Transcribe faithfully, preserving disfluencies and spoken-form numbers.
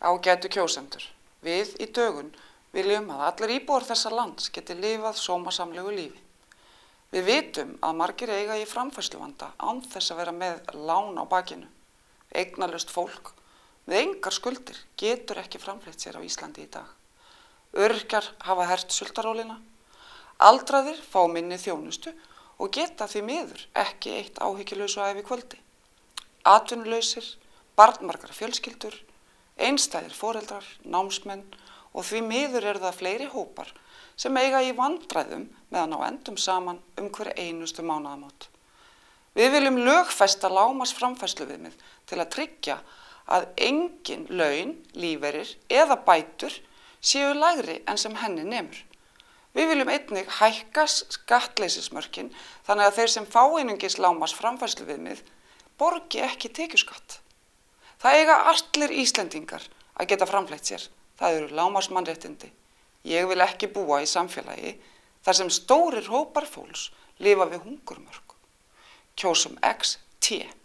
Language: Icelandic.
Ágætu kjósendur, við í Dögun viljum að allir íbúar þessa lands geti lifað sómasamlegu lífi. Við vitum að margir eiga í framfærsluvanda án þess að vera með lán á bakinu. Eignalaust fólk með engar skuldir getur ekki framfleytt sér á Íslandi í dag. Öryrkjar hafa hert sultarólina, aldraðir fá minni þjónustu og geta því miður ekki eitt áhyggjulausu ævi kvöldi. Atvinnulausir, barnmargar fjölskyldur, einstæðir foreldrar, námsmenn og því miður eru það fleiri hópar sem eiga í vandræðum með að ná endum saman um hver einustu mánaðamót. Við viljum lögfesta lágmarksframfærsluviðmið til að tryggja að engin laun, lífeyrir eða bætur séu lægri en sem henni nemur. Við viljum einnig hækka skattleysismörkin þannig að þeir sem fá einungis lágmarksframfærsluviðmið borgi ekki tekjuskatt. Það eiga allir Íslendingar að geta framfleytt sér. Það eru lágmarksmannréttindi. Ég vil ekki búa í samfélagi þar sem stórir hópar fólks lifa við hungurmörk. Kjósum X T.